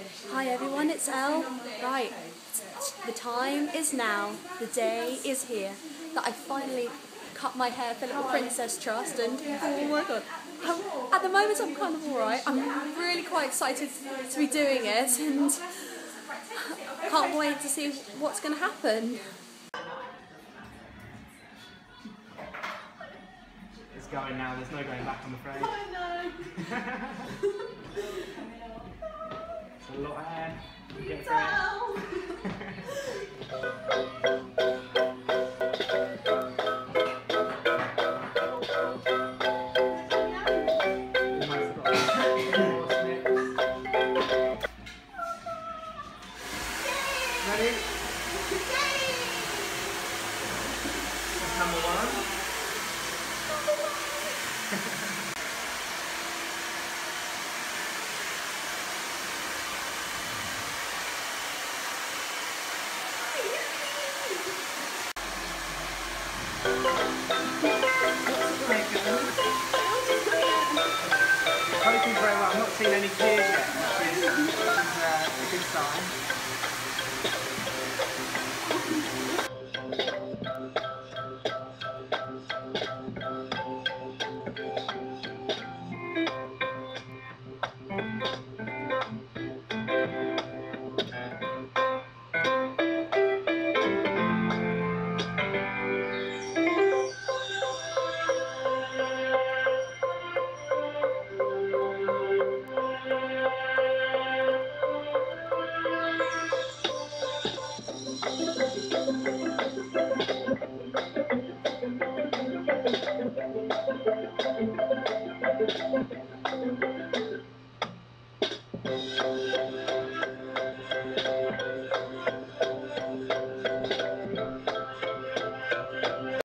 Hi everyone, it's Elle. Right, the time is now, the day is here that I finally cut my hair for little Princess Trust, and oh my god, at the moment I'm kind of alright. I'm really quite excited to be doing it and can't wait to see what's going to happen. It's going now, there's no going back, I'm afraid. I know. It's a lot of hair. Get through Ready? Number one. Coping very well. I've not seen any tears yet, which is a good sign.